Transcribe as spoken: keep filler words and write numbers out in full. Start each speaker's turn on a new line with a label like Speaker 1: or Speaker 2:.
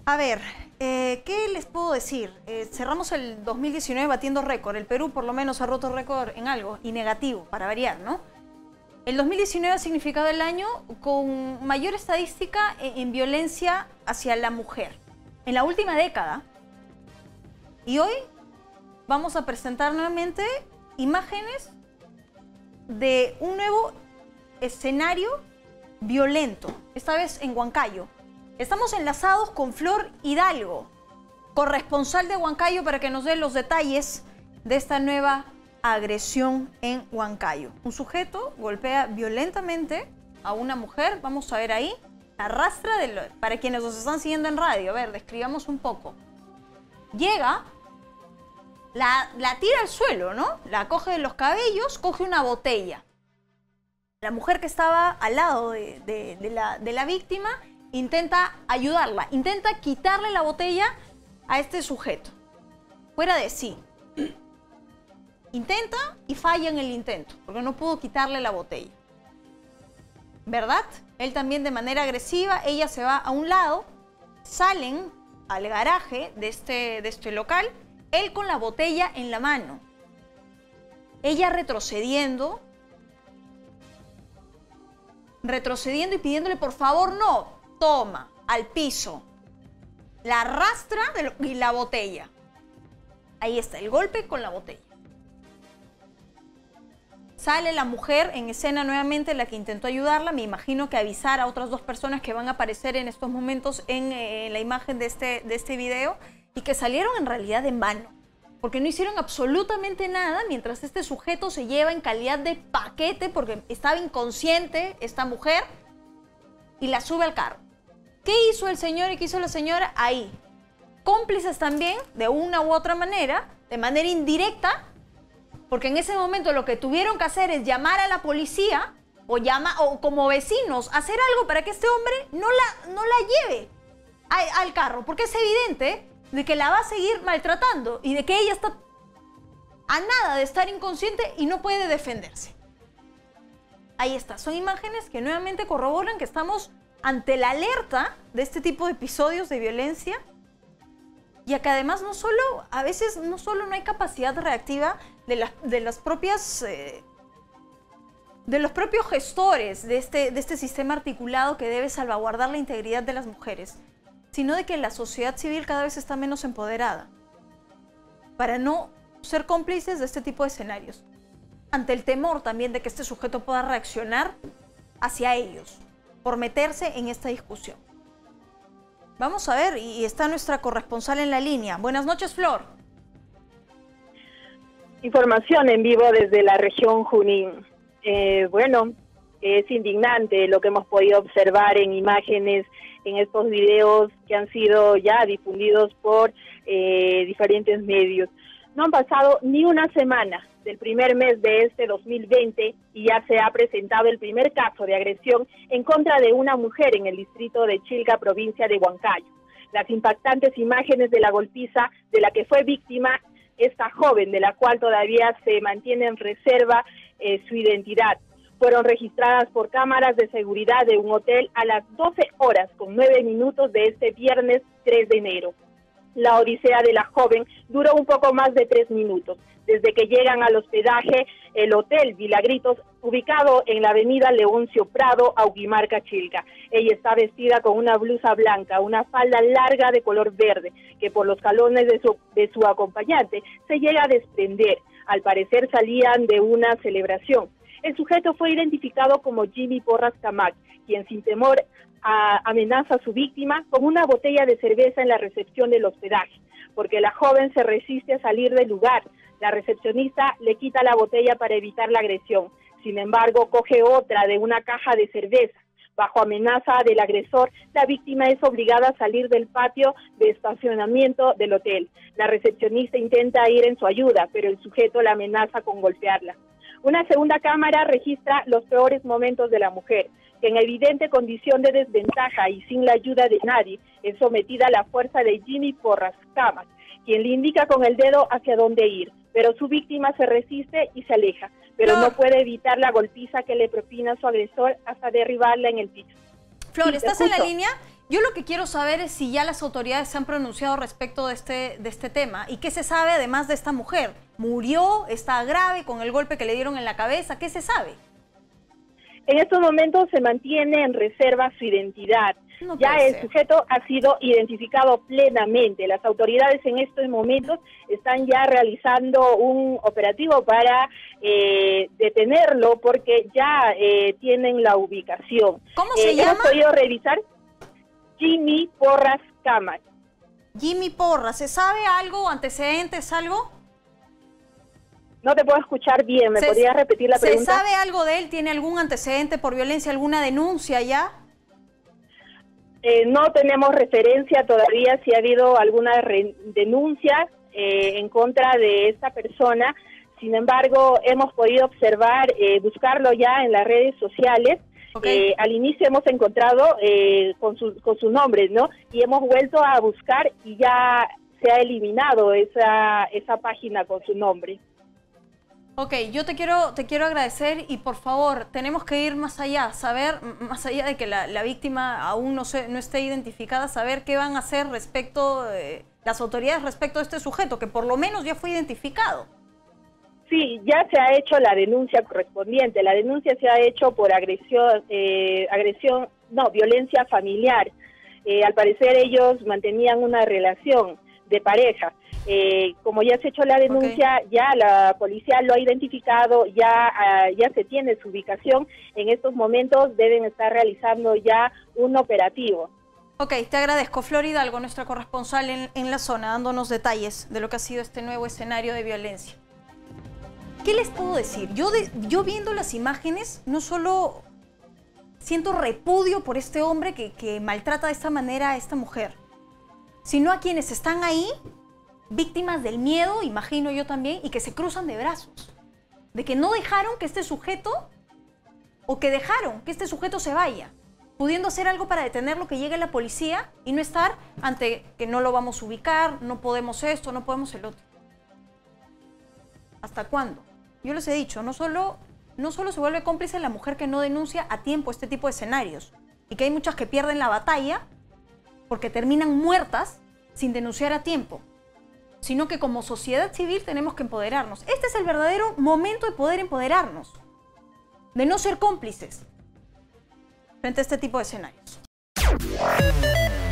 Speaker 1: A ver, eh, ¿qué les puedo decir? Eh, cerramos el dos mil diecinueve batiendo récord. El Perú por lo menos ha roto récord en algo, y negativo, para variar, ¿no? El dos mil diecinueve ha significado el año con mayor estadística en, en violencia hacia la mujer. En la última década. Y hoy vamos a presentar nuevamente imágenes de un nuevo escenario violento, esta vez en Huancayo. Estamos enlazados con Flor Hidalgo, corresponsal de Huancayo, para que nos dé los detalles de esta nueva agresión en Huancayo. Un sujeto golpea violentamente a una mujer, vamos a ver ahí, arrastra, de lo, para quienes nos están siguiendo en radio, a ver, describamos un poco. Llega, la, la tira al suelo, ¿no? La coge de los cabellos, coge una botella. La mujer que estaba al lado de, de, de, la, de la víctima intenta ayudarla, intenta quitarle la botella a este sujeto, fuera de sí. Intenta y falla en el intento, porque no pudo quitarle la botella. ¿Verdad? Él también de manera agresiva, ella se va a un lado, salen al garaje de este, de este local, él con la botella en la mano. Ella retrocediendo, retrocediendo y pidiéndole por favor no. Toma, al piso, la arrastra de lo, y la botella. Ahí está, el golpe con la botella. Sale la mujer en escena nuevamente, la que intentó ayudarla. Me imagino que avisar a otras dos personas que van a aparecer en estos momentos en, eh, en la imagen de este, de este video, y que salieron en realidad en vano, porque no hicieron absolutamente nada mientras este sujeto se lleva en calidad de paquete, porque estaba inconsciente esta mujer, y la sube al carro. ¿Qué hizo el señor y qué hizo la señora? Ahí. Cómplices también, de una u otra manera, de manera indirecta, porque en ese momento lo que tuvieron que hacer es llamar a la policía o, llama, o como vecinos, hacer algo para que este hombre no la, no la lleve a, al carro, porque es evidente de que la va a seguir maltratando y de que ella está a nada de estar inconsciente y no puede defenderse. Ahí está, son imágenes que nuevamente corroboran que estamos ante la alerta de este tipo de episodios de violencia, y que además no solo, a veces no solo no hay capacidad reactiva de, la, de las propias, eh, de los propios gestores de este, de este sistema articulado que debe salvaguardar la integridad de las mujeres, sino de que la sociedad civil cada vez está menos empoderada para no ser cómplices de este tipo de escenarios, ante el temor también de que este sujeto pueda reaccionar hacia ellos por meterse en esta discusión. Vamos a ver, y está nuestra corresponsal en la línea. Buenas noches, Flor.
Speaker 2: Información en vivo desde la región Junín. Eh, bueno, es indignante lo que hemos podido observar en imágenes, en estos videos que han sido ya difundidos por eh, diferentes medios. No han pasado ni una semana del primer mes de este dos mil veinte y ya se ha presentado el primer caso de agresión en contra de una mujer en el distrito de Chilca, provincia de Huancayo. Las impactantes imágenes de la golpiza de la que fue víctima esta joven, de la cual todavía se mantiene en reserva eh, su identidad, fueron registradas por cámaras de seguridad de un hotel a las doce horas con nueve minutos de este viernes tres de enero. La odisea de la joven duró un poco más de tres minutos, desde que llegan al hospedaje, el Hotel Vilagritos, ubicado en la avenida Leoncio Prado, Auguimarca, Chilca. Ella está vestida con una blusa blanca, una falda larga de color verde, que por los calones de su, de su acompañante se llega a desprender. Al parecer salían de una celebración. El sujeto fue identificado como Jimmy Porras Camac, quien sin temor a, amenaza a su víctima con una botella de cerveza en la recepción del hospedaje, porque la joven se resiste a salir del lugar. La recepcionista le quita la botella para evitar la agresión. Sin embargo, coge otra de una caja de cerveza. Bajo amenaza del agresor, la víctima es obligada a salir del patio de estacionamiento del hotel. La recepcionista intenta ir en su ayuda, pero el sujeto la amenaza con golpearla. Una segunda cámara registra los peores momentos de la mujer, que en evidente condición de desventaja y sin la ayuda de nadie, es sometida a la fuerza de Jimmy Porras Camac, quien le indica con el dedo hacia dónde ir, pero su víctima se resiste y se aleja, pero no, no puede evitar la golpiza que le propina su agresor hasta derribarla en el piso.
Speaker 1: Flor,
Speaker 2: Sí,
Speaker 1: ¿estás en la línea? Yo lo que quiero saber es si ya las autoridades se han pronunciado respecto de este, de este tema y qué se sabe además de esta mujer. ¿Murió? ¿Está grave con el golpe que le dieron en la cabeza? ¿Qué se sabe?
Speaker 2: En estos momentos se mantiene en reserva su identidad.
Speaker 1: No
Speaker 2: ya
Speaker 1: puede
Speaker 2: el
Speaker 1: ser.
Speaker 2: sujeto ha sido identificado plenamente. Las autoridades en estos momentos están ya realizando un operativo para eh, detenerlo porque ya eh, tienen la ubicación.
Speaker 1: ¿Cómo se
Speaker 2: eh,
Speaker 1: llama?
Speaker 2: Hemos podido revisar Jimmy Porras Cámara.
Speaker 1: Jimmy Porras, ¿se sabe algo, antecedentes, algo?
Speaker 2: No te puedo escuchar bien, ¿me
Speaker 1: Se-
Speaker 2: podrías repetir la
Speaker 1: ¿Se
Speaker 2: pregunta?
Speaker 1: sabe algo de él? ¿Tiene algún antecedente por violencia, alguna denuncia ya?
Speaker 2: Eh, no tenemos referencia todavía si ha habido alguna re- denuncia eh, en contra de esta persona. Sin embargo, hemos podido observar, eh, buscarlo ya en las redes sociales.
Speaker 1: Ok.
Speaker 2: Eh, al inicio hemos encontrado eh, con su con su nombre, ¿no? Y hemos vuelto a buscar y ya se ha eliminado esa esa página con su nombre.
Speaker 1: Ok, yo te quiero, te quiero agradecer y por favor, tenemos que ir más allá, saber, m- más allá de que la, la víctima aún no, se, no esté identificada, saber qué van a hacer respecto, eh, las autoridades respecto a este sujeto, que por lo menos ya fue identificado.
Speaker 2: Sí, ya se ha hecho la denuncia correspondiente. La denuncia se ha hecho por agresión, eh, agresión, no, violencia familiar. Eh, al parecer ellos mantenían una relación de pareja. Eh, como ya se ha hecho la denuncia, okay. ya la policía lo ha identificado, ya, uh, ya se tiene su ubicación. En estos momentos deben estar realizando ya un operativo.
Speaker 1: Ok, te agradezco. Flor Hidalgo, nuestra corresponsal en, en la zona, dándonos detalles de lo que ha sido este nuevo escenario de violencia. ¿Qué les puedo decir? Yo, de, yo viendo las imágenes, no solo siento repudio por este hombre que, que maltrata de esta manera a esta mujer, sino a quienes están ahí, víctimas del miedo, imagino yo también, y que se cruzan de brazos. De que no dejaron que este sujeto, o que dejaron que este sujeto se vaya, pudiendo hacer algo para detenerlo, que llegue la policía y no estar ante que no lo vamos a ubicar, no podemos esto, no podemos el otro. ¿Hasta cuándo? Yo les he dicho, no solo, no solo se vuelve cómplice la mujer que no denuncia a tiempo este tipo de escenarios, y que hay muchas que pierden la batalla porque terminan muertas sin denunciar a tiempo, sino que como sociedad civil tenemos que empoderarnos. Este es el verdadero momento de poder empoderarnos, de no ser cómplices frente a este tipo de escenarios.